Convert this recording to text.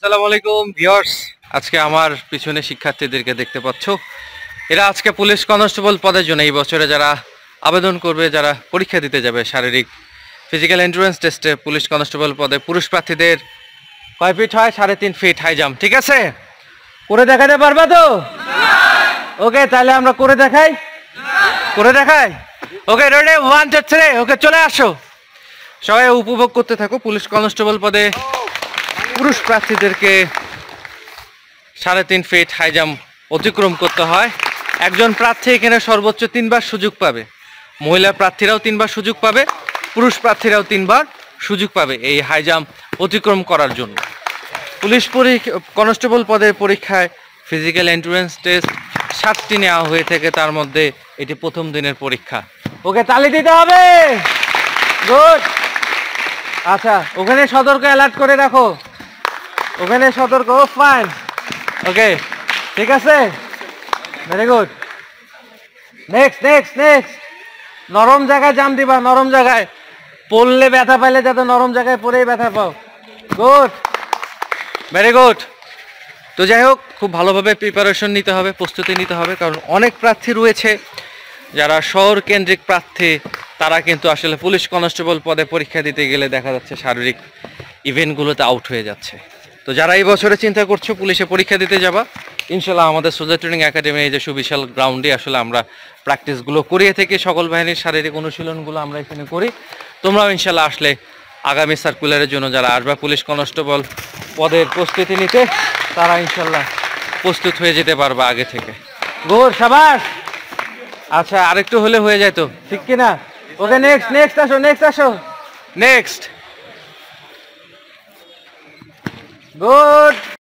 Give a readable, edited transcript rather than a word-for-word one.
আসসালামু আলাইকুম ভিউয়ার্স, আজকে আমার পিছনে শিক্ষার্থীদেরকে দেখতে পাচ্ছ। এরা আজকে পুলিশ কনস্টেবল পদের জন্য এই বছরে যারা আবেদন করবে, যারা পরীক্ষা দিতে যাবে শারীরিক ফিজিক্যাল এন্ট্রান্স টেস্টে পুলিশ কনস্টেবল পদে পুরুষ প্রার্থীদের কয় ফিট হয়? 3.5 ফিট হাই জাম্প। ঠিক আছে, করে দেখাতে পারবা তো? ওকে, তাহলে আমরা করে দেখাই। ওকে, রেডি, 1 2 3। ওকে, চলে আসো, সবাই উপভোগ করতে থাকো। পুলিশ কনস্টেবল পদে পুরুষ প্রার্থীদেরকে 3.5 ফিট হাই জাম্প অতিক্রম করতে হয়। একজন প্রার্থী এখানে সর্বোচ্চ 3 বার সুযোগ পাবে। মহিলা প্রার্থীরাও 3 বার সুযোগ পাবে, পুরুষ প্রার্থীরাও 3 বার সুযোগ পাবে এই হাই জাম্প অতিক্রম করার জন্য। পুলিশ কনস্টেবল পদের পরীক্ষায় ফিজিক্যাল এন্ট্রান্স টেস্ট 7টি নেওয়া হয়ে থাকে, তার মধ্যে এটি প্রথম দিনের পরীক্ষা। ওকে, তালি দিতে হবে। গুড। আচ্ছা, ওখানে সতর্ক অ্যালার্ট করে রাখো, ওখানে সতর্ক। ফাইন, ওকে, ঠিক আছে, ভেরি গুড। নেক্সট। নরম জায়গায় জাম দিবা, নরম জায়গায় পড়লে ব্যথা পাইলে যাতে নরম জায়গায় পড়েই ব্যথা পাও। Good, very good. তো যাই হোক, খুব ভালোভাবে প্রিপারেশন নিতে হবে, প্রস্তুতি নিতে হবে, কারণ অনেক প্রার্থী রয়েছে যারা শহর কেন্দ্রিক প্রার্থী, তারা কিন্তু আসলে পুলিশ কনস্টেবল পদে পরীক্ষা দিতে গেলে দেখা যাচ্ছে শারীরিক ইভেন্টগুলোতে আউট হয়ে যাচ্ছে। তো যারা এই বছরে চিন্তা করছো পুলিশে পরীক্ষা দিতে যাবা, ইনশাল্লাহ আমাদের সোজা ট্রেনিং একাডেমি এই যে সুবিশাল গ্রাউন্ডে আসলে আমরা প্র্যাকটিসগুলো করিয়ে থেকে সকল বাহিনীর শারীরিক অনুশীলনগুলো আমরা এখানে করি। তোমরাও ইনশাল্লাহ আসলে আগামী সার্কুলারের জন্য যারা আসবে পুলিশ কনস্টেবল পদের প্রস্তুতি নিতে, তারা ইনশাল্লাহ প্রস্তুত হয়ে যেতে পারবে আগে থেকে। গুড, সাবাস। আচ্ছা, আরেকটু হলে হয়ে যায় তো, ঠিক কিনা? ওকে, নেক্সট আসো। Next, good.